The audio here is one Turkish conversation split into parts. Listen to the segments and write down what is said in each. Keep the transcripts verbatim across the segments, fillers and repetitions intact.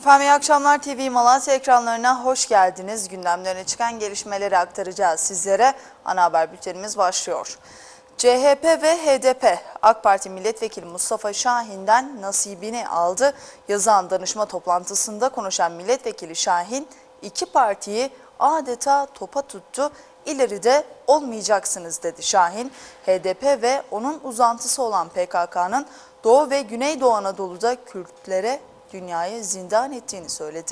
Efendim iyi akşamlar, T V Malatya ekranlarına hoş geldiniz. Gündemde öne çıkan gelişmeleri aktaracağız sizlere. Ana haber bültenimiz başlıyor. C H P ve H D P AK Parti Milletvekili Mustafa Şahin'den nasibini aldı. Yazıhan danışma toplantısında konuşan Milletvekili Şahin iki partiyi adeta topa tuttu. İleride olmayacaksınız dedi Şahin. H D P ve onun uzantısı olan P K K'nın Doğu ve Güneydoğu Anadolu'da Kürtlere dünyayı zindan ettiğini söyledi.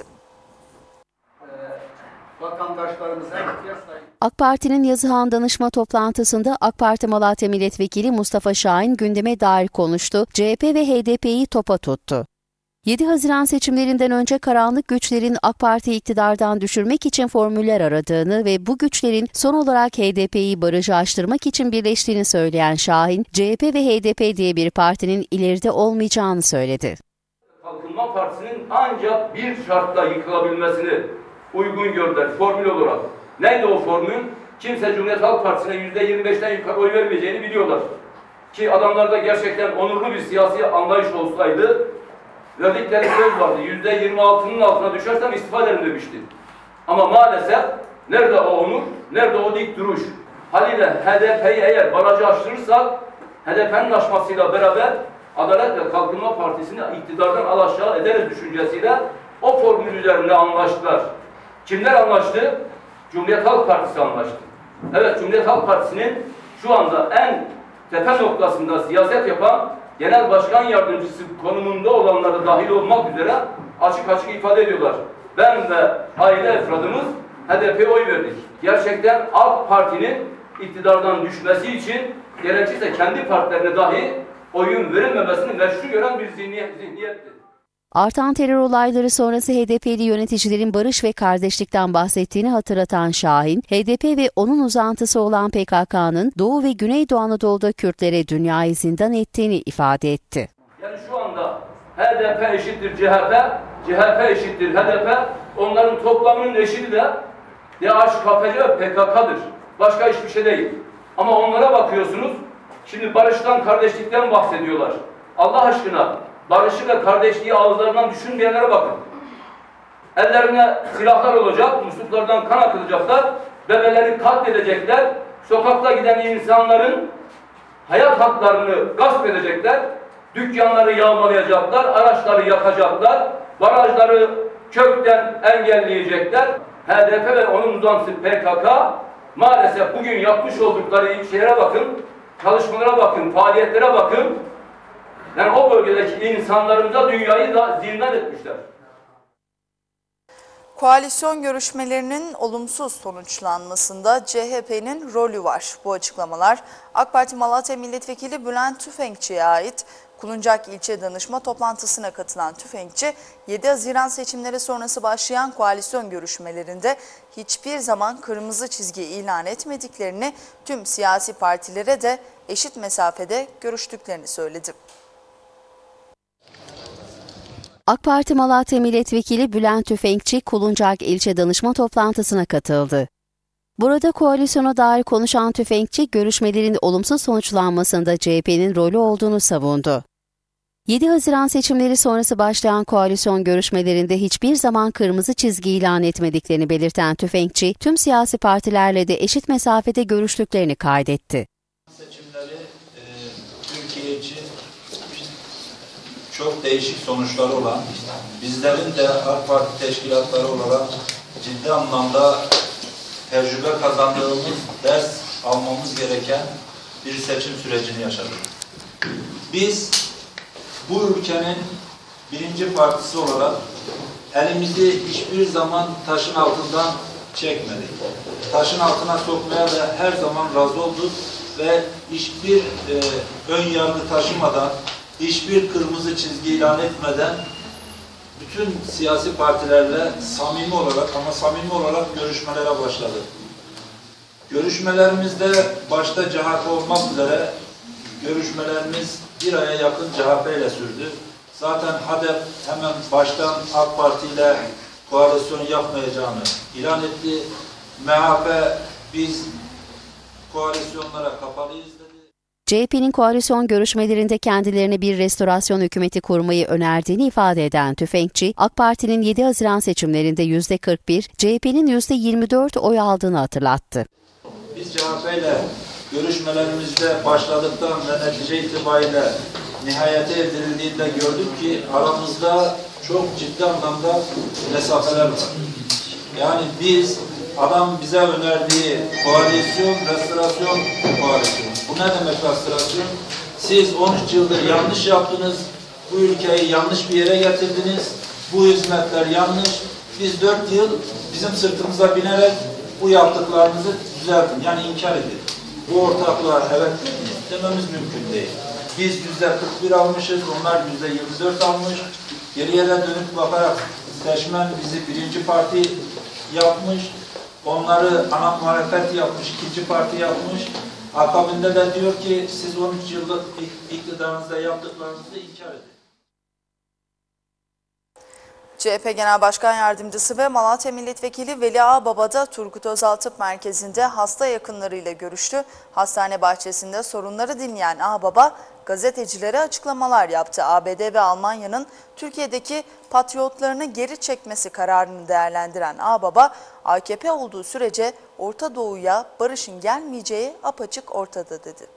AK Parti'nin Yazıhan danışma toplantısında AK Parti Malatya Milletvekili Mustafa Şahin gündeme dair konuştu. C H P ve H D P'yi topa tuttu. yedi Haziran seçimlerinden önce karanlık güçlerin AK Parti'yi iktidardan düşürmek için formüller aradığını ve bu güçlerin son olarak H D P'yi barajı aştırmak için birleştiğini söyleyen Şahin, C H P ve H D P diye bir partinin ileride olmayacağını söyledi. Kalkınma Partisi'nin ancak bir şartla yıkılabilmesini uygun gördüler formül olarak. Neydi o formül? Kimse Cumhuriyet Halk Partisi'ne yüzde yirmi beşten yukarı oy vermeyeceğini biliyorlar. Ki adamlarda gerçekten onurlu bir siyasi anlayış olsaydı, verdikleri söz vardı. yüzde yirmi altının altına düşersem istifa ederim demişti. Ama maalesef nerede o onur, nerede o dik duruş? Haliyle H D P'yi eğer barajı aştırırsak, H D P'nin aşmasıyla beraber Adalet ve Kalkınma Partisi'ni iktidardan alaşağı ederiz düşüncesiyle o formül üzerinde anlaştılar. Kimler anlaştı? Cumhuriyet Halk Partisi anlaştı. Evet, Cumhuriyet Halk Partisi'nin şu anda en tepe noktasında siyaset yapan Genel Başkan Yardımcısı konumunda olanları dahil olmak üzere açık açık ifade ediyorlar. Ben ve aile efradımız H D P'ye oy verdik. Gerçekten AK Parti'nin iktidardan düşmesi için gerekirse kendi partilerine dahi oyun verilmemesini meşru gören bir zihniyet, zihniyetti. Artan terör olayları sonrası H D P'li yöneticilerin barış ve kardeşlikten bahsettiğini hatırlatan Şahin, H D P ve onun uzantısı olan P K K'nın Doğu ve Güneydoğu Anadolu'da Kürtlere dünyayı zindan ettiğini ifade etti. Yani şu anda H D P eşittir C H P, C H P eşittir H D P, onların toplamının eşiti de D H K P C ve P K K'dır. Başka hiçbir şey değil. Ama onlara bakıyorsunuz, şimdi barıştan, kardeşlikten bahsediyorlar. Allah aşkına barışı ve kardeşliği ağızlarından düşünmeyenlere bakın. Ellerine silahlar olacak, musluklardan kan akılacaklar, bebeleri katledecekler, sokakta giden insanların hayat haklarını gasp edecekler, dükkanları yağmalayacaklar, araçları yakacaklar, barajları kökten engelleyecekler. H D P ve onun uzantısı P K K maalesef bugün yapmış oldukları şeylere bakın, çalışmalara bakın, faaliyetlere bakın. Yani o bölgedeki insanlarımıza dünyayı da zindan etmişler. Koalisyon görüşmelerinin olumsuz sonuçlanmasında C H P'nin rolü var. Bu açıklamalar AK Parti Malatya Milletvekili Bülent Tüfekçi'ye ait. Kuluncak ilçe danışma toplantısına katılan Tüfekçi, yedi Haziran seçimleri sonrası başlayan koalisyon görüşmelerinde hiçbir zaman kırmızı çizgi ilan etmediklerini, tüm siyasi partilere de eşit mesafede görüştüklerini söyledi. AK Parti Malatya Milletvekili Bülent Tüfekçi, Kuluncak ilçe danışma toplantısına katıldı. Burada koalisyona dair konuşan Tüfekçi, görüşmelerin olumsuz sonuçlanmasında C H P'nin rolü olduğunu savundu. yedi Haziran seçimleri sonrası başlayan koalisyon görüşmelerinde hiçbir zaman kırmızı çizgi ilan etmediklerini belirten Tüfekçi, tüm siyasi partilerle de eşit mesafede görüştüklerini kaydetti. Seçimleri e, Türkiye için çok değişik sonuçları olan, bizlerin de AK Parti teşkilatları olarak ciddi anlamda tecrübe kazandığımız, ders almamız gereken bir seçim sürecini yaşadık. Biz bu ülkenin birinci partisi olarak elimizi hiçbir zaman taşın altından çekmedik. Taşın altına sokmaya da her zaman razı olduk ve hiçbir e, ön yargı taşımadan, hiçbir kırmızı çizgi ilan etmeden bütün siyasi partilerle samimi olarak ama samimi olarak görüşmelere başladı. Görüşmelerimizde başta C H P olmak üzere görüşmelerimiz bir aya yakın C H P ile sürdü. Zaten H D P hemen baştan AK Parti ile koalisyon yapmayacağını ilan etti. M H P biz koalisyonlara kapalıyız dedi. C H P'nin koalisyon görüşmelerinde kendilerine bir restorasyon hükümeti kurmayı önerdiğini ifade eden Tüfekçi, AK Parti'nin yedi Haziran seçimlerinde yüzde kırk bir, C H P'nin yüzde yirmi dört oy aldığını hatırlattı. Biz C H P ile görüşmelerimizde başladıktan ve netice itibariyle nihayete edildiğinde gördük ki aramızda çok ciddi anlamda mesafeler var. Yani biz, adam bize önerdiği koalisyon, restorasyon koalisyonu. Bu ne demek restorasyon? Siz on üç yıldır yanlış yaptınız, bu ülkeyi yanlış bir yere getirdiniz, bu hizmetler yanlış. Biz dört yıl bizim sırtımıza binerek bu yaptıklarınızı düzeltin, yani inkar edin. Bu ortaklığa evet dememiz mümkün değil. Biz yüzde kırk bir almışız, onlar yüzde yirmi dört almış. Geriye de dönüp bakarak seçmen bizi birinci parti yapmış, onları ana muhalefet yapmış, ikinci parti yapmış. Akabinde de diyor ki siz on üç yıllık iktidarınızda yaptıklarınızı inkar edin. C H P Genel Başkan Yardımcısı ve Malatya Milletvekili Veli Ağbaba da Turgut Özal Tıp Merkezi'nde hasta yakınlarıyla görüştü. Hastane bahçesinde sorunları dinleyen Ağbaba gazetecilere açıklamalar yaptı. A B D ve Almanya'nın Türkiye'deki patriotlarını geri çekmesi kararını değerlendiren Ağbaba, A K P olduğu sürece Orta Doğu'ya barışın gelmeyeceği apaçık ortada dedi.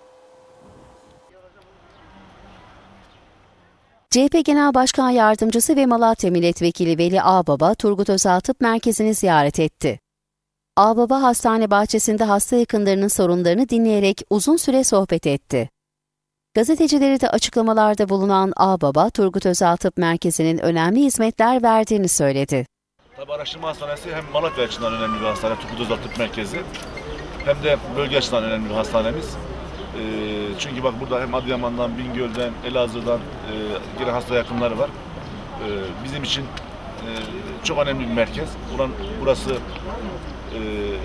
C H P Genel Başkan Yardımcısı ve Malatya Milletvekili Veli Ağbaba, Turgut Özal Tıp Merkezi'ni ziyaret etti. Ağbaba, hastane bahçesinde hasta yakınlarının sorunlarını dinleyerek uzun süre sohbet etti. Gazetecilere de açıklamalarda bulunan Ağbaba, Turgut Özal Tıp Merkezi'nin önemli hizmetler verdiğini söyledi. Tabii araştırma hastanesi hem Malatya açısından önemli bir hastane, Turgut Özal Tıp Merkezi, hem de bölge açısından önemli bir hastanemiz. E, çünkü bak burada hem Adıyaman'dan, Bingöl'den, Elazığ'dan e, gelen hasta yakınları var. E, bizim için e, çok önemli bir merkez. Buran, burası e,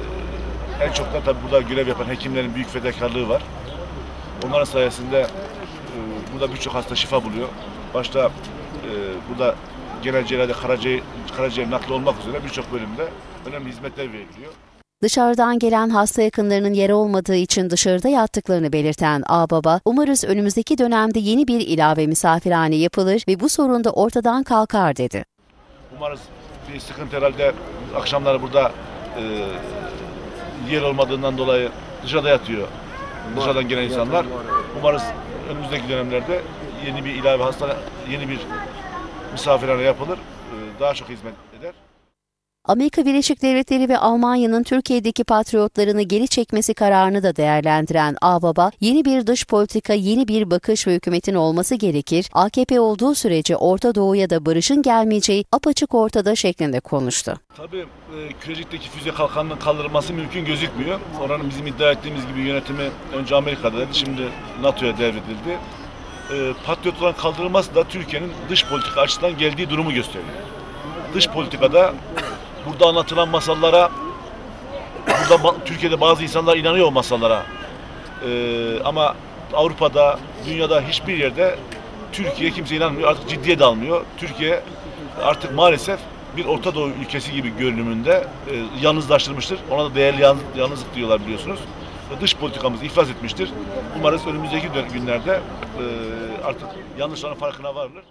en çok da tabii burada görev yapan hekimlerin büyük fedakarlığı var. Onların sayesinde e, burada birçok hasta şifa buluyor. Başta e, burada genel cerrahide karaciğer, karaciğer nakli olmak üzere birçok bölümde önemli hizmetler veriliyor. Dışarıdan gelen hasta yakınlarının yeri olmadığı için dışarıda yattıklarını belirten Ağbaba, umarız önümüzdeki dönemde yeni bir ilave misafirhane yapılır ve bu sorun da ortadan kalkar dedi. Umarız bir sıkıntı herhalde akşamları burada e, yer olmadığından dolayı dışarıda yatıyor. Dışarıdan gelen insanlar. Umarız önümüzdeki dönemlerde yeni bir ilave hastane, yeni bir misafirhane yapılır. Daha çok hizmet eder. Amerika Birleşik Devletleri ve Almanya'nın Türkiye'deki patriotlarını geri çekmesi kararını da değerlendiren Ağbaba, yeni bir dış politika, yeni bir bakış ve hükümetin olması gerekir, A K P olduğu sürece Orta Doğu'ya da barışın gelmeyeceği apaçık ortada şeklinde konuştu. Tabii e, Kürecik'teki füze kalkanının kaldırılması mümkün gözükmüyor. Oranın bizim iddia ettiğimiz gibi yönetimi önce Amerika'daydı, şimdi NATO'ya devredildi. E, patriotların kaldırılması da Türkiye'nin dış politika açısından geldiği durumu gösteriyor. Dış politikada burada anlatılan masallara, burada Türkiye'de bazı insanlar inanıyor o masallara. Ee, ama Avrupa'da, dünyada hiçbir yerde Türkiye kimse inanmıyor, artık ciddiye de almıyor. Türkiye artık maalesef bir Orta Doğu ülkesi gibi görünümünde e, yalnızlaştırmıştır. Ona da değerli yalnız, yalnızlık diyorlar biliyorsunuz. Dış politikamız iflas etmiştir. Umarız önümüzdeki günlerde e, artık yanlışların farkına varılır.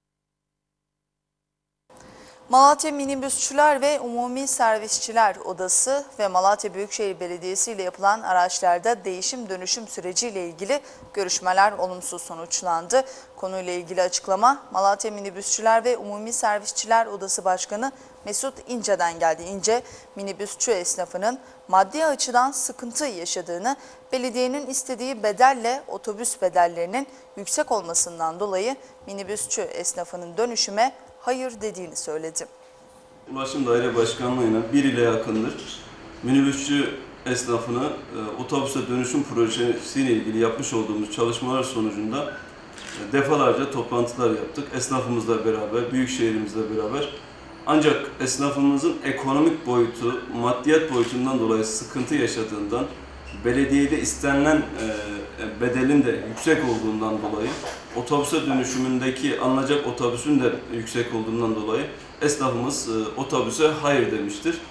Malatya Minibüsçüler ve Umumi Servisçiler Odası ve Malatya Büyükşehir Belediyesi ile yapılan araçlarda değişim dönüşüm süreciyle ilgili görüşmeler olumsuz sonuçlandı. Konuyla ilgili açıklama Malatya Minibüsçüler ve Umumi Servisçiler Odası Başkanı Mesut İnce'den geldi. İnce, minibüsçü esnafının maddi açıdan sıkıntı yaşadığını, belediyenin istediği bedelle otobüs bedellerinin yüksek olmasından dolayı minibüsçü esnafının dönüşüme hayır dediğini söyledi. Ulaşım Daire Başkanlığı'yla bir ile yakındır minibüsçü esnafını e, otobüse dönüşüm projesiyle ilgili yapmış olduğumuz çalışmalar sonucunda e, defalarca toplantılar yaptık. Esnafımızla beraber, büyükşehirimizle beraber. Ancak esnafımızın ekonomik boyutu, maddiyat boyutundan dolayı sıkıntı yaşadığından, belediyede istenilen e, bedelin de yüksek olduğundan dolayı, otobüse dönüşümündeki alınacak otobüsün de yüksek olduğundan dolayı esnafımız e, otobüse hayır demiştir.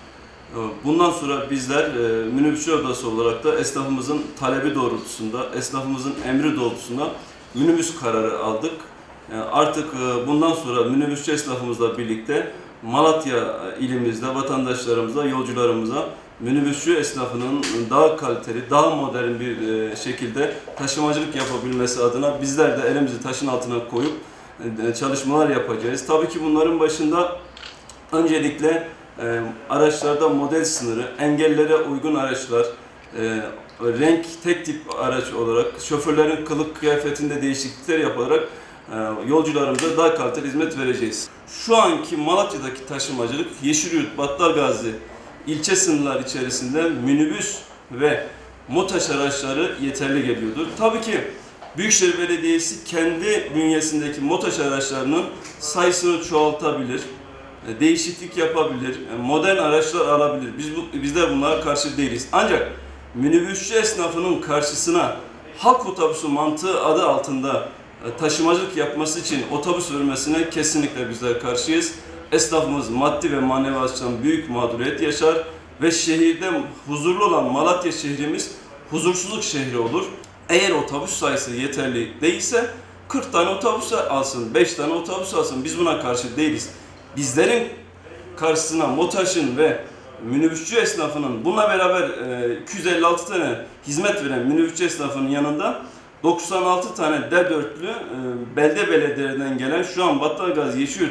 Bundan sonra bizler e, minibüsçü odası olarak da esnafımızın talebi doğrultusunda, esnafımızın emri doğrultusunda minibüs kararı aldık. E, artık e, bundan sonra minibüsçü esnafımızla birlikte Malatya ilimizde vatandaşlarımıza, yolcularımıza minibüsçü esnafının daha kaliteli, daha modern bir e, şekilde taşımacılık yapabilmesi adına bizler de elimizi taşın altına koyup e, çalışmalar yapacağız. Tabii ki bunların başında öncelikle e, araçlarda model sınırı, engellere uygun araçlar, e, renk tek tip araç olarak şoförlerin kılık kıyafetinde değişiklikler yaparak e, yolcularımıza daha kaliteli hizmet vereceğiz. Şu anki Malatya'daki taşımacılık Yeşilyurt, Battalgazi ilçe sınırlar içerisinde minibüs ve motaş araçları yeterli geliyordur. Tabii ki Büyükşehir Belediyesi kendi bünyesindeki motaş araçlarının sayısını çoğaltabilir, değişiklik yapabilir, modern araçlar alabilir. Biz bu, bizler bunlara karşı değiliz. Ancak minibüsçü esnafının karşısına halk otobüsü mantığı adı altında taşımacılık yapması için otobüs vermesine kesinlikle bizler karşıyız. Esnafımız maddi ve manevi açıdan büyük mağduriyet yaşar ve şehirde huzurlu olan Malatya şehrimiz huzursuzluk şehri olur. Eğer otobüs sayısı yeterli değilse kırk tane otobüs alsın, beş tane otobüs alsın. Biz buna karşı değiliz. Bizlerin karşısına MOTAŞ'ın ve minibüsçü esnafının bununla beraber iki yüz elli altı tane hizmet veren minibüsçü esnafının yanında doksan altı tane D dörtlü belde belediyelerinden gelen şu an Battalgazi, Yeşilyurt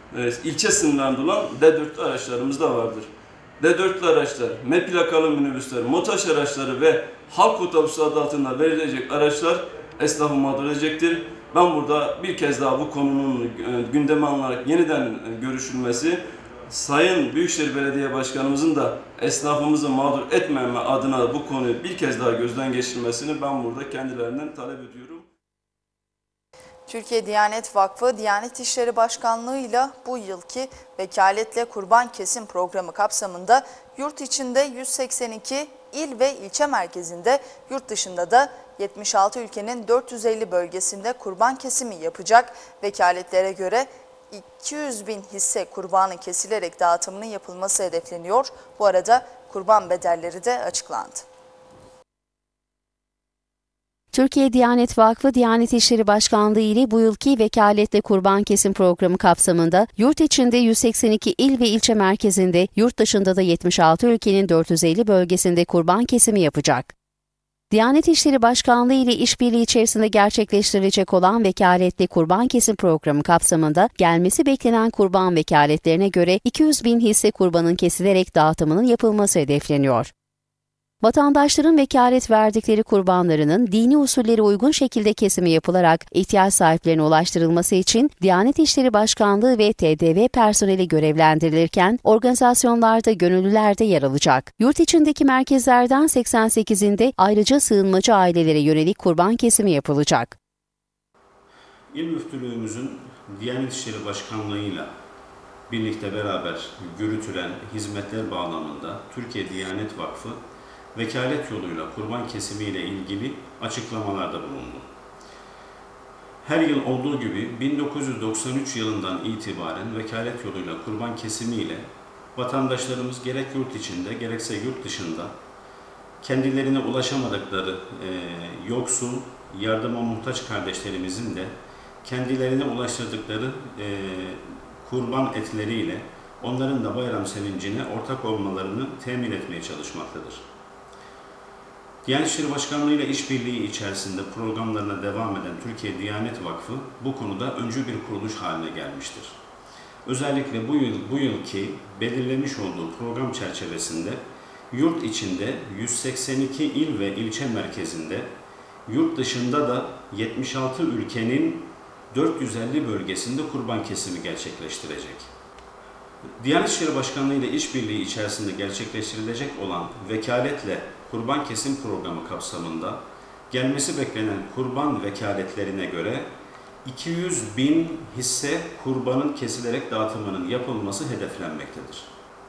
ilçe sınırlarında olan D dörtlü araçlarımız da vardır. D dörtlü araçlar, M plakalı minibüsler, MOTAŞ araçları ve halk otobüsü adı altında verilecek araçlar esnafı mağdur edecektir. Ben burada bir kez daha bu konunun gündeme alınarak yeniden görüşülmesi, Sayın Büyükşehir Belediye Başkanımızın da esnafımızı mağdur etmeme adına bu konuyu bir kez daha gözden geçirmesini ben burada kendilerinden talep ediyorum. Türkiye Diyanet Vakfı, Diyanet İşleri Başkanlığı'yla bu yılki Vekaletle Kurban Kesim Programı kapsamında yurt içinde yüz seksen iki il ve ilçe merkezinde, yurt dışında da yetmiş altı ülkenin dört yüz elli bölgesinde kurban kesimi yapacak. Vekaletlere göre iki yüz bin hisse kurbanın kesilerek dağıtımının yapılması hedefleniyor. Bu arada kurban bedelleri de açıklandı. Türkiye Diyanet Vakfı, Diyanet İşleri Başkanlığı ile bu yılki Vekaletle Kurban Kesim Programı kapsamında yurt içinde yüz seksen iki il ve ilçe merkezinde, yurt dışında da yetmiş altı ülkenin dört yüz elli bölgesinde kurban kesimi yapacak. Diyanet İşleri Başkanlığı ile işbirliği içerisinde gerçekleştirilecek olan Vekaletle Kurban Kesim Programı kapsamında gelmesi beklenen kurban vekaletlerine göre iki yüz bin hisse kurbanın kesilerek dağıtımının yapılması hedefleniyor. Vatandaşların vekalet verdikleri kurbanlarının dini usullere uygun şekilde kesimi yapılarak ihtiyaç sahiplerine ulaştırılması için Diyanet İşleri Başkanlığı ve T D V personeli görevlendirilirken organizasyonlarda gönüllüler de yer alacak. Yurt içindeki merkezlerden seksen sekizinde ayrıca sığınmacı ailelere yönelik kurban kesimi yapılacak. İl Müftülüğümüzün Diyanet İşleri Başkanlığı'yla birlikte beraber yürütülen hizmetler bağlamında Türkiye Diyanet Vakfı vekalet yoluyla kurban kesimi ile ilgili açıklamalarda bulundu. Her yıl olduğu gibi bin dokuz yüz doksan üç yılından itibaren vekalet yoluyla kurban kesimi ile vatandaşlarımız gerek yurt içinde gerekse yurt dışında kendilerine ulaşamadıkları e, yoksul, yardıma muhtaç kardeşlerimizin de kendilerine ulaştırdıkları e, kurban etleriyle onların da bayram sevincine ortak olmalarını temin etmeye çalışmaktadır. Diyanet İşleri Başkanlığı ile işbirliği içerisinde programlarına devam eden Türkiye Diyanet Vakfı bu konuda öncü bir kuruluş haline gelmiştir. Özellikle bu yıl bu yılki belirlemiş olduğu program çerçevesinde yurt içinde yüz seksen iki il ve ilçe merkezinde, yurt dışında da yetmiş altı ülkenin dört yüz elli bölgesinde kurban kesimi gerçekleştirecek. Diyanet İşleri Başkanlığı ile işbirliği içerisinde gerçekleştirilecek olan vekaletle kurban kesim programı kapsamında gelmesi beklenen kurban vekaletlerine göre iki yüz bin hisse kurbanın kesilerek dağıtımının yapılması hedeflenmektedir.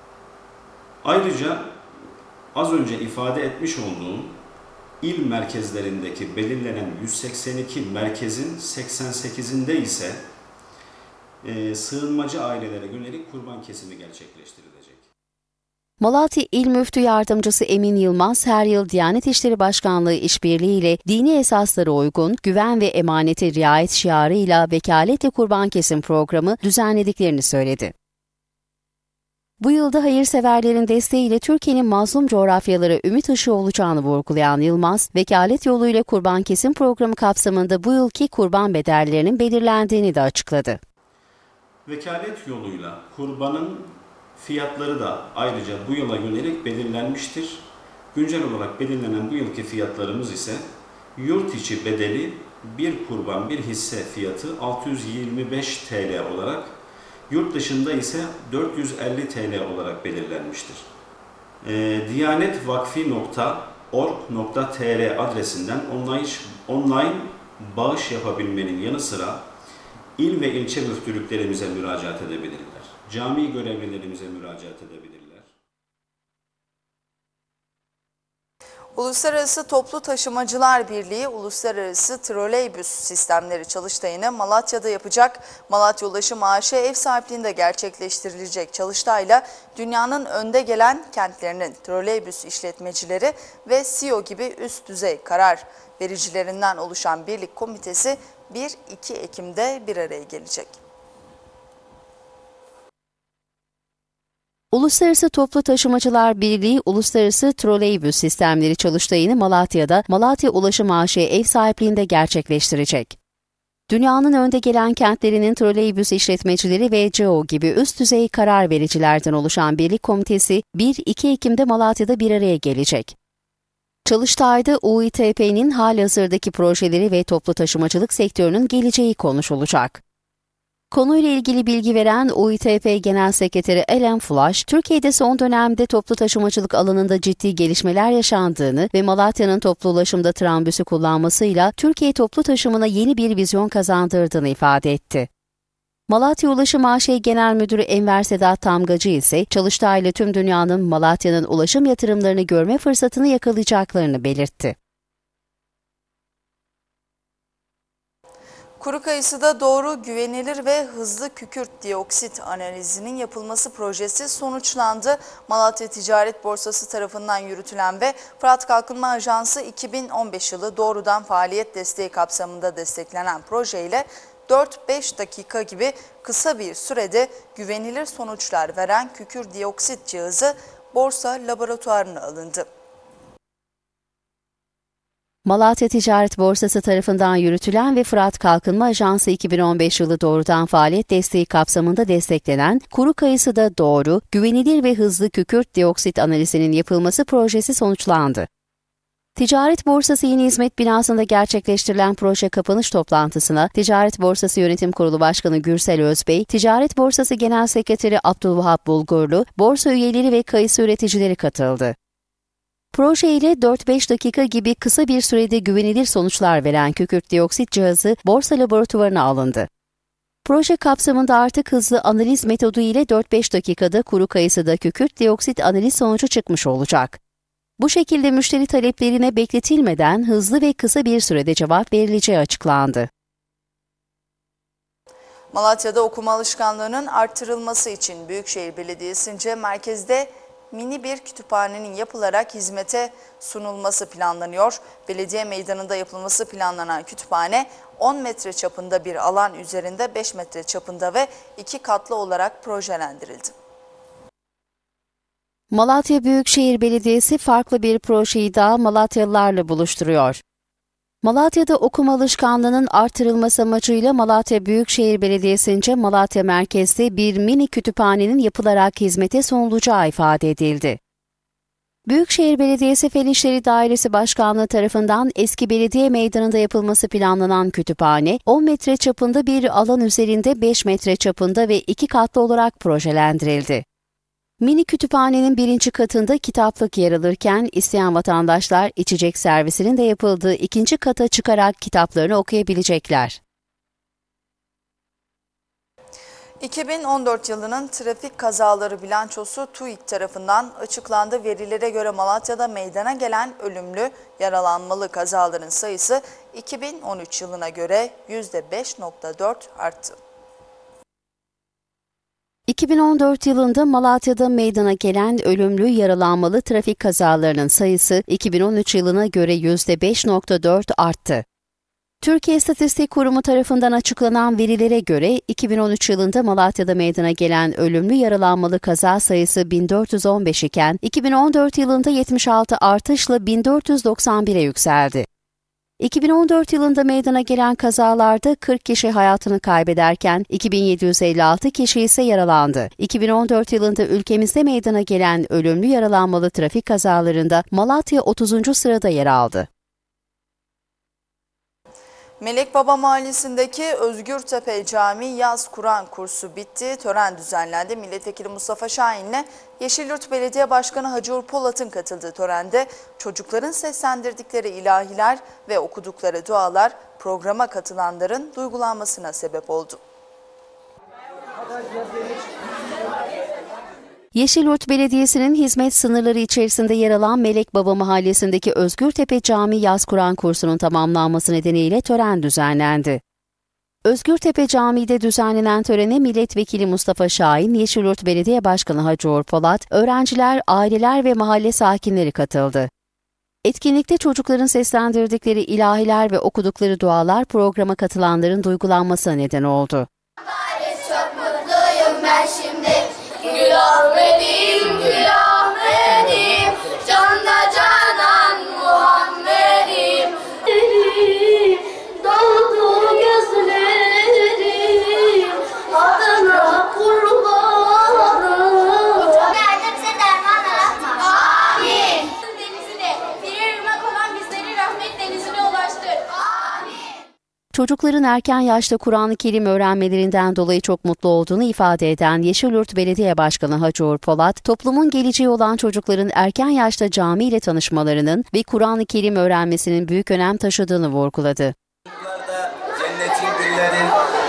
Ayrıca az önce ifade etmiş olduğum il merkezlerindeki belirlenen yüz seksen iki merkezin seksen sekizinde ise e, sığınmacı ailelere yönelik kurban kesimi gerçekleştirilecek. Malatya İl Müftü Yardımcısı Emin Yılmaz her yıl Diyanet İşleri Başkanlığı işbirliği ile dini esaslara uygun, güven ve emanete riayet şiarıyla vekaletle kurban kesim programı düzenlediklerini söyledi. Bu yılda hayırseverlerin desteğiyle Türkiye'nin mazlum coğrafyalara ümit ışığı olacağını vurgulayan Yılmaz, vekalet yoluyla kurban kesim programı kapsamında bu yılki kurban bedellerinin belirlendiğini de açıkladı. Vekalet yoluyla kurbanın fiyatları da ayrıca bu yıla yönelik belirlenmiştir. Güncel olarak belirlenen bu yılki fiyatlarımız ise yurt içi bedeli bir kurban bir hisse fiyatı altı yüz yirmi beş TL olarak, yurt dışında ise dört yüz elli TL olarak belirlenmiştir. E, diyanetvakfi nokta org nokta tr adresinden online, online bağış yapabilmenin yanı sıra il ve ilçe müftülüklerimize müracaat edebilirler. Cami görevlilerimize müracaat edebilirler. Uluslararası Toplu Taşımacılar Birliği Uluslararası Troleybüs Sistemleri Çalıştayı'nı Malatya'da yapacak. Malatya Ulaşım A Ş ev sahipliğinde gerçekleştirilecek çalıştayla dünyanın önde gelen kentlerinin troleybüs işletmecileri ve C E O gibi üst düzey karar vericilerinden oluşan birlik komitesi bir iki Ekim'de bir araya gelecek. Uluslararası Toplu Taşımacılar Birliği Uluslararası Troleybüs Sistemleri Çalıştayı'nı Malatya'da Malatya Ulaşım A Ş ev sahipliğinde gerçekleştirecek. Dünyanın önde gelen kentlerinin troleybüs işletmecileri ve C E O gibi üst düzey karar vericilerden oluşan birlik komitesi bir iki Ekim'de Malatya'da bir araya gelecek. Çalıştay'da U İ T P'nin halihazırdaki projeleri ve toplu taşımacılık sektörünün geleceği konuşulacak. Konuyla ilgili bilgi veren U İ T P Genel Sekreteri Alan Flash, Türkiye'de son dönemde toplu taşımacılık alanında ciddi gelişmeler yaşandığını ve Malatya'nın toplu ulaşımda trambüsü kullanmasıyla Türkiye toplu taşımına yeni bir vizyon kazandırdığını ifade etti. Malatya Ulaşım A Ş Genel Müdürü Enver Sedat Tamgacı ise Çalıştay'la tüm dünyanın Malatya'nın ulaşım yatırımlarını görme fırsatını yakalayacaklarını belirtti. Kuru kayısıda doğru, güvenilir ve hızlı kükürt dioksit analizinin yapılması projesi sonuçlandı. Malatya Ticaret Borsası tarafından yürütülen ve Fırat Kalkınma Ajansı iki bin on beş yılı doğrudan faaliyet desteği kapsamında desteklenen projeyle dört beş dakika gibi kısa bir sürede güvenilir sonuçlar veren kükürt dioksit cihazı borsa laboratuvarına alındı. Malatya Ticaret Borsası tarafından yürütülen ve Fırat Kalkınma Ajansı iki bin on beş yılı doğrudan faaliyet desteği kapsamında desteklenen kuru kayısıda doğru, güvenilir ve hızlı kükürt dioksit analizinin yapılması projesi sonuçlandı. Ticaret Borsası Yeni Hizmet Binası'nda gerçekleştirilen proje kapanış toplantısına Ticaret Borsası Yönetim Kurulu Başkanı Gürsel Özbey, Ticaret Borsası Genel Sekreteri Abdülvahap Bulgurlu, borsa üyeleri ve kayısı üreticileri katıldı. Proje ile dört beş dakika gibi kısa bir sürede güvenilir sonuçlar veren kükürt dioksit cihazı borsa laboratuvarına alındı. Proje kapsamında artık hızlı analiz metodu ile dört beş dakikada kuru kayısıda kükürt dioksit analiz sonucu çıkmış olacak. Bu şekilde müşteri taleplerine bekletilmeden hızlı ve kısa bir sürede cevap verileceği açıklandı. Malatya'da okuma alışkanlığının artırılması için Büyükşehir Belediyesi'nce merkezde mini bir kütüphanenin yapılarak hizmete sunulması planlanıyor. Belediye meydanında yapılması planlanan kütüphane on metre çapında bir alan üzerinde beş metre çapında ve iki katlı olarak projelendirildi. Malatya Büyükşehir Belediyesi farklı bir projeyi daha Malatyalılarla buluşturuyor. Malatya'da okuma alışkanlığının artırılması amacıyla Malatya Büyükşehir Belediyesi'nce Malatya merkezde bir mini kütüphanenin yapılarak hizmete sunulacağı ifade edildi. Büyükşehir Belediyesi Fen İşleri Dairesi Başkanlığı tarafından eski belediye meydanında yapılması planlanan kütüphane, on metre çapında bir alan üzerinde beş metre çapında ve iki katlı olarak projelendirildi. Mini kütüphanenin birinci katında kitaplık yer alırken isteyen vatandaşlar içecek servisinin de yapıldığı ikinci kata çıkarak kitaplarını okuyabilecekler. iki bin on dört yılının trafik kazaları bilançosu TÜİK tarafından açıklandı. Verilere göre Malatya'da meydana gelen ölümlü, yaralanmalı kazaların sayısı iki bin on üç yılına göre yüzde beş virgül dört arttı. iki bin on dört yılında Malatya'da meydana gelen ölümlü yaralanmalı trafik kazalarının sayısı iki bin on üç yılına göre yüzde beş virgül dört arttı. Türkiye İstatistik Kurumu tarafından açıklanan verilere göre iki bin on üç yılında Malatya'da meydana gelen ölümlü yaralanmalı kaza sayısı bin dört yüz on beş iken iki bin on dört yılında yetmiş altı artışla bin dört yüz doksan bire yükseldi. iki bin on dört yılında meydana gelen kazalarda kırk kişi hayatını kaybederken iki bin yedi yüz elli altı kişi ise yaralandı. iki bin on dört yılında ülkemizde meydana gelen ölümlü yaralanmalı trafik kazalarında Malatya otuzuncu sırada yer aldı. Melekbaba Mahallesi'ndeki Özgürtepe Camii Yaz Kur'an kursu bitti. Tören düzenlendi. Milletvekili Mustafa Şahin'le Yeşilyurt Belediye Başkanı Hacı Uğur Polat'ın katıldığı törende çocukların seslendirdikleri ilahiler ve okudukları dualar programa katılanların duygulanmasına sebep oldu. Yeşilyurt Belediyesi'nin hizmet sınırları içerisinde yer alan Melekbaba Mahallesi'ndeki Özgürtepe Camii Yaz Kur'an kursunun tamamlanması nedeniyle tören düzenlendi. Özgürtepe Camii'de düzenlenen törene Milletvekili Mustafa Şahin, Yeşilyurt Belediye Başkanı Hacı Uğur Polat, öğrenciler, aileler ve mahalle sakinleri katıldı. Etkinlikte çocukların seslendirdikleri ilahiler ve okudukları dualar programa katılanların duygulanmasına neden oldu. Çok mutluyum ben şimdi. Gül Ahmet'im, Gül Ahmet'im, canla canan Muhammed'im. Doldu gözlerim, adına kurbanım. Nerede bize derman aratma. Amin. Denizine, birer ırmak olan bizleri rahmet denizine ulaştır. Amin. Çocukların erken yaşta Kur'an-ı Kerim öğrenmelerinden dolayı çok mutlu olduğunu ifade eden Yeşilyurt Belediye Başkanı Hacı Uğur Polat, toplumun geleceği olan çocukların erken yaşta cami ile tanışmalarının ve Kur'an-ı Kerim öğrenmesinin büyük önem taşıdığını vurguladı. Çocuklarda cennetin gülleri,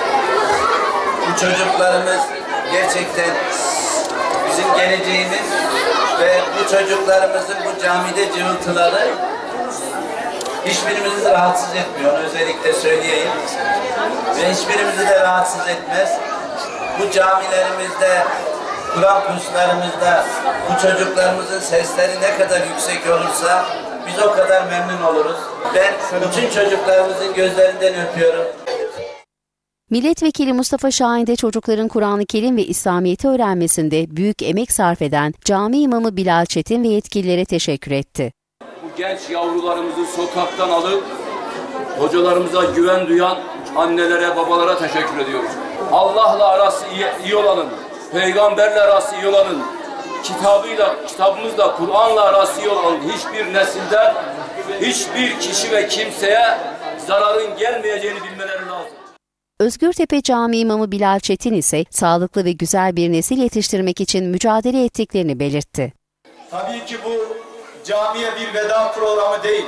bu çocuklarımız gerçekten bizim geleceğimiz ve bu çocuklarımızın bu camide cıvıltıları hiçbirimizi rahatsız etmiyor, onu özellikle söyleyeyim. Ve hiçbirimizi de rahatsız etmez. Bu camilerimizde, Kur'an kurslarımızda bu çocuklarımızın sesleri ne kadar yüksek olursa biz o kadar memnun oluruz. Ben bütün çocuklarımızın gözlerinden öpüyorum. Milletvekili Mustafa Şahin de çocukların Kur'an-ı Kerim ve İslamiyet'i öğrenmesinde büyük emek sarf eden Cami İmamı Bilal Çetin ve yetkililere teşekkür etti. Bu genç yavrularımızı sokaktan alıp hocalarımıza güven duyan annelere, babalara teşekkür ediyoruz. Allah'la arası iyi, iyi olanın, peygamberle arası iyi olanın, kitabıyla, kitabımızla, Kur'an'la arası iyi olan hiçbir nesilden, hiçbir kişi ve kimseye zararın gelmeyeceğini bilmeleri lazım. Özgürtepe Camii İmamı Bilal Çetin ise sağlıklı ve güzel bir nesil yetiştirmek için mücadele ettiklerini belirtti. Tabii ki bu camiye bir veda programı değil.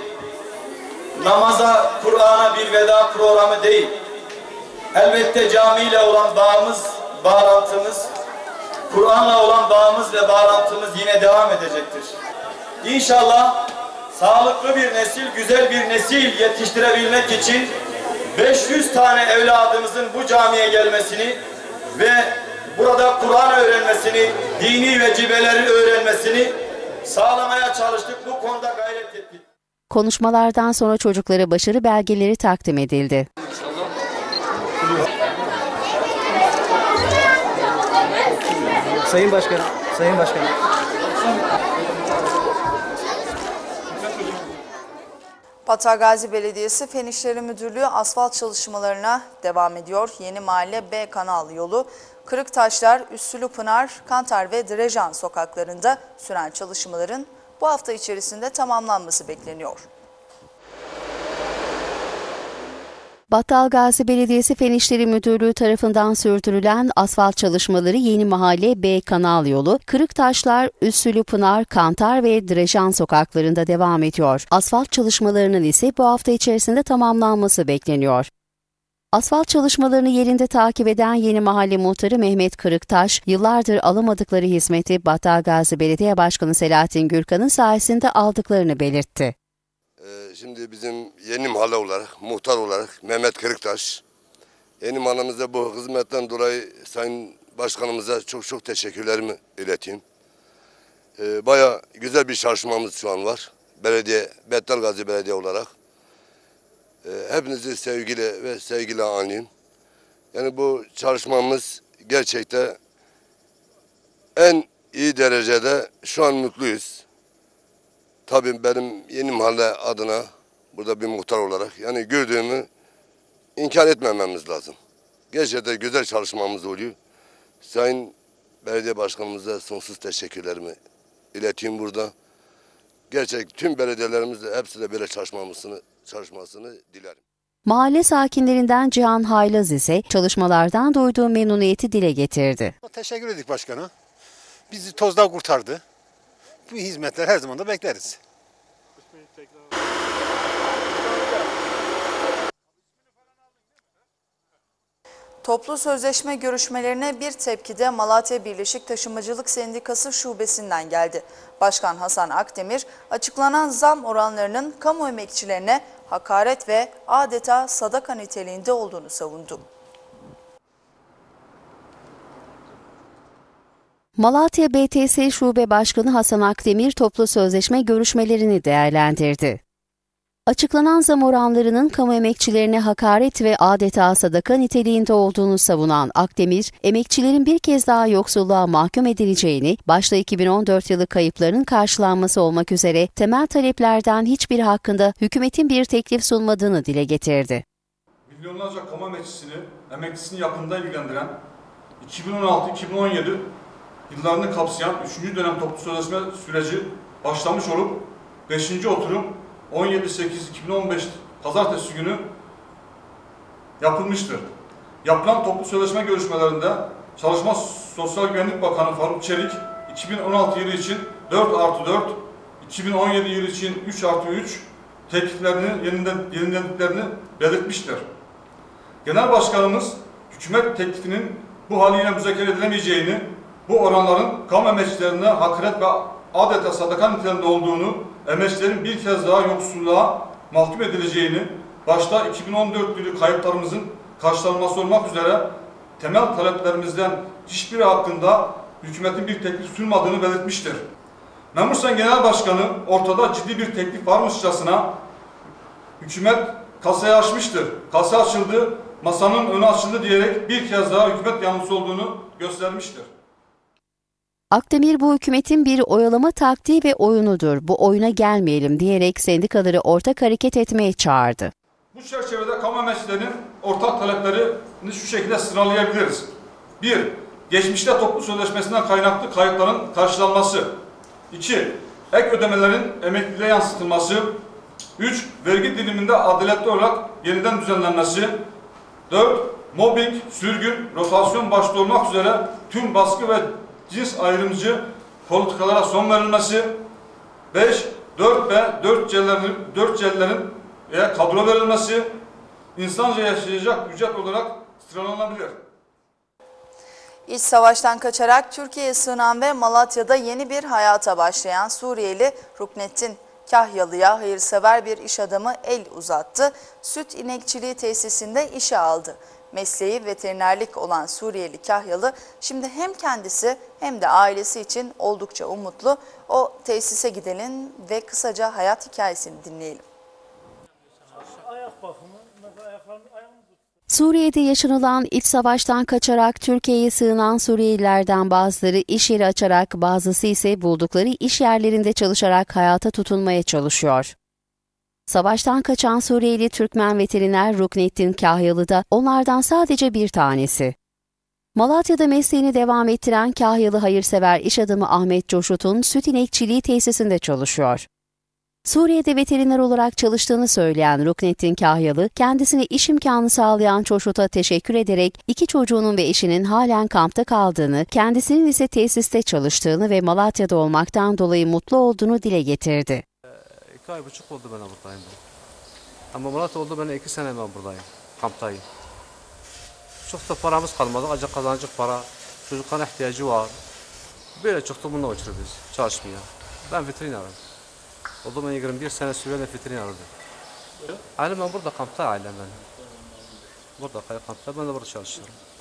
Namaza, Kur'an'a bir veda programı değil. Elbette camiyle olan bağımız, bağlantımız, Kur'an'la olan bağımız ve bağlantımız yine devam edecektir. İnşallah sağlıklı bir nesil, güzel bir nesil yetiştirebilmek için beş yüz tane evladımızın bu camiye gelmesini ve burada Kur'an öğrenmesini, dini vecibeleri öğrenmesini sağlamaya çalıştık. Bu konuda gayret ettik. Konuşmalardan sonra çocuklara başarı belgeleri takdim edildi. Sayın Başkanım, Sayın Başkanım. Battalgazi Belediyesi Fen İşleri Müdürlüğü asfalt çalışmalarına devam ediyor. Yeni Mahalle B Kanal yolu, Kırıktaşlar, Üssülüpınar, Kantar ve Drejan sokaklarında süren çalışmaların bu hafta içerisinde tamamlanması bekleniyor. Battalgazi Belediyesi Fen İşleri Müdürlüğü tarafından sürdürülen asfalt çalışmaları Yeni Mahalle B Kanal yolu, Kırıktaşlar, Üssülüpınar, Kantar ve Drejan sokaklarında devam ediyor. Asfalt çalışmalarının ise bu hafta içerisinde tamamlanması bekleniyor. Asfalt çalışmalarını yerinde takip eden Yeni Mahalle Muhtarı Mehmet Kırıktaş, yıllardır alamadıkları hizmeti Battalgazi Belediye Başkanı Selahattin Gürkan'ın sayesinde aldıklarını belirtti. Şimdi bizim Yeni Mahalle olarak, muhtar olarak Mehmet Kırıktaş, Yeni Mahallemizde bu hizmetten dolayı Sayın başkanımıza çok çok teşekkürlerimi ileteyim. Ee, Baya güzel bir çalışmamız şu an var. Belediye, Battalgazi Belediye olarak. Ee, hepinizi sevgiyle ve sevgiyle anlayayım. Yani bu çalışmamız gerçekten en iyi derecede şu an mutluyuz. Tabii benim yeni mahalle adına burada bir muhtar olarak yani gördüğümü inkar etmememiz lazım. Gerçekten güzel çalışmamız oluyor. Sayın Belediye Başkanımıza sonsuz teşekkürlerimi ileteyim burada. Gerçek tüm belediyelerimizle hepsi de böyle çalışmasını, çalışmasını dilerim. Mahalle sakinlerinden Cihan Haylaz ise çalışmalardan duyduğu memnuniyeti dile getirdi. Teşekkür ettik başkana. Bizi tozdan kurtardı. Bu hizmetler her zaman da bekleriz. Toplu sözleşme görüşmelerine bir tepki de Malatya Birleşik Taşımacılık Sendikası şubesinden geldi. Başkan Hasan Akdemir, açıklanan zam oranlarının kamu emekçilerine hakaret ve adeta sadaka niteliğinde olduğunu savundu. Malatya B T S Şube Başkanı Hasan Akdemir toplu sözleşme görüşmelerini değerlendirdi. Açıklanan zam oranlarının kamu emekçilerine hakaret ve adeta sadaka niteliğinde olduğunu savunan Akdemir, emekçilerin bir kez daha yoksulluğa mahkum edileceğini, başta iki bin on dört yılı kayıplarının karşılanması olmak üzere temel taleplerden hiçbir hakkında hükümetin bir teklif sunmadığını dile getirdi. Milyonlarca kamu emekçisini, emekçisini yakında ilgilendiren iki bin on altı iki bin on yedi yıllarını kapsayan üçüncü dönem toplu sözleşme süreci başlamış olup beşinci oturum on yedi sekiz iki bin on beş Pazartesi günü yapılmıştır. Yapılan toplu sözleşme görüşmelerinde Çalışma Sosyal Güvenlik Bakanı Faruk Çelik iki bin on altı yılı için dört artı dört, iki bin on yedi yılı için üç artı üç tekliflerini yenilendiklerini belirtmiştir. Genel Başkanımız hükümet teklifinin bu haliyle müzakere edilemeyeceğini, bu oranların kamu emekçilerine hakaret ve adeta sadaka niteliğinde olduğunu, emekçilerin bir kez daha yoksulluğa mahkum edileceğini, başta iki bin on dört yılı kayıplarımızın karşılanması olmak üzere temel taleplerimizden hiçbiri hakkında hükümetin bir teklif sunmadığını belirtmiştir. Memursen Genel Başkanı ortada ciddi bir teklif varmışçasına hükümet kasayı açmıştır. Kasa açıldı, masanın önü açıldı diyerek bir kez daha hükümet yanlısı olduğunu göstermiştir. Akdemir bu hükümetin bir oyalama taktiği ve oyunudur, bu oyuna gelmeyelim diyerek sendikaları ortak hareket etmeye çağırdı. Bu çerçevede kamu emekçilerinin ortak taleplerini şu şekilde sıralayabiliriz. bir Geçmişte toplu sözleşmesinden kaynaklı kayıpların karşılanması. iki Ek ödemelerin emekliliğe yansıtılması. üç Vergi diliminde adaletli olarak yeniden düzenlenmesi. dört Mobbing, sürgün, rotasyon başta olmak üzere tüm baskı ve cins ayrımcı politikalara son verilmesi. beş dört B, dört C'lerin, dört C'lerin veya kadro verilmesi, insanca yaşayacak ücret olarak sıralanabilir. İç savaştan kaçarak Türkiye'ye sığınan ve Malatya'da yeni bir hayata başlayan Suriyeli Ruknettin Kahyalı'ya hayırsever bir iş adamı el uzattı. Süt inekçiliği tesisinde işe aldı. Mesleği veterinerlik olan Suriyeli Kahyalı şimdi hem kendisi hem de ailesi için oldukça umutlu. O tesise gidelim ve kısaca hayat hikayesini dinleyelim. Suriye'de yaşanılan iç savaştan kaçarak Türkiye'ye sığınan Suriyelilerden bazıları iş yeri açarak, bazısı ise buldukları iş yerlerinde çalışarak hayata tutunmaya çalışıyor. Savaştan kaçan Suriyeli Türkmen veteriner Ruknettin Kahyalı da onlardan sadece bir tanesi. Malatya'da mesleğini devam ettiren Kahyalı hayırsever iş adamı Ahmet Coşut'un süt inekçiliği tesisinde çalışıyor. Suriye'de veteriner olarak çalıştığını söyleyen Ruknettin Kahyalı, kendisine iş imkanı sağlayan Çoşut'a teşekkür ederek iki çocuğunun ve eşinin halen kampta kaldığını, kendisinin ise tesiste çalıştığını ve Malatya'da olmaktan dolayı mutlu olduğunu dile getirdi. İki ay buçuk oldu ben buradayım. Ama Malatya oldu ben iki sene ben buradayım, kamptayım. Çok da paramız kalmadı, acı kazancık para, çocukların ihtiyacı var. Böyle çıktı bununla uçuruz biz, çalışmaya. Ben veterinerim. Oldu ben yirmi bir sene süreyle veterinerim. Ailem ben burada kampta ailem benim. Burada kampta ben de burada çalışıyorum.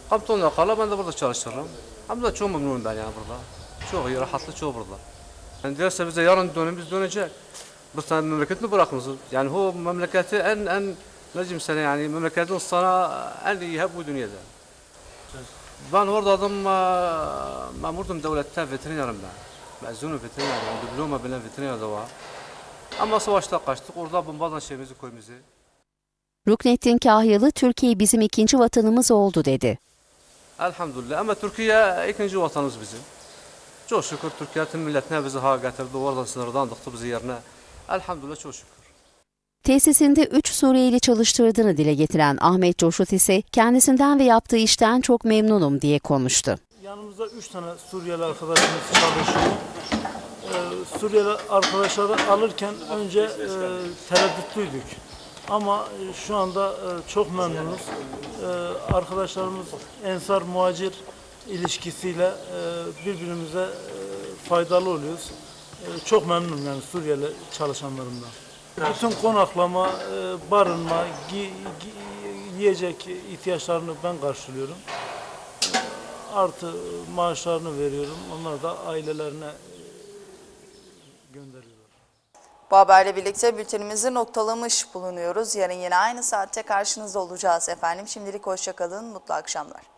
Kampta kalır, ben de burada çalışırım. Hem de çok memnunum ben yani burada. Çok iyi, rahatlı çok burada. Yani derse bize yarın dönün, biz dönecek. Biz sana memleketini bırakmışız. Yani o memleketi en en ne diyeyim sana yani memleketin sana en iyi hep bu dünyada. Ben orada adım memurdum devlette veterinerim ben. Mezunum veterinerim, yani diploma bilen veteriner de var. Ama savaşta kaçtık, orada bombadan şeyimizi koymuzu. Ruknettin Kahyalı, Türkiye bizim ikinci vatanımız oldu dedi. Elhamdülillah ama Türkiye ikinci vatanımız bizim. Çok şükür Türkiye tüm milletine bizi ha getirdi, oradan sınırdan dıktı bizi yerine. Elhamdülillah çok şükür. Tesisinde üç Suriyeli çalıştırdığını dile getiren Ahmet Coşut ise kendisinden ve yaptığı işten çok memnunum diye konuştu. Yanımızda üç tane Suriyeli arkadaşımız çalışıyor. Ee, Suriyeli arkadaşları alırken önce e, tereddütlüydük. Ama şu anda e, çok memnunuz. E, arkadaşlarımız ensar muhacir ilişkisiyle e, birbirimize e, faydalı oluyoruz. E, çok memnunum yani Suriyeli çalışanlarımdan. Bütün konaklama, e, barınma, gi, gi, yiyecek ihtiyaçlarını ben karşılıyorum. E, artı maaşlarını veriyorum. Onlar da ailelerine gönderiyorlar. Bu haberle birlikte bültenimizi noktalamış bulunuyoruz. Yarın yine aynı saatte karşınızda olacağız efendim. Şimdilik hoşça kalın, mutlu akşamlar.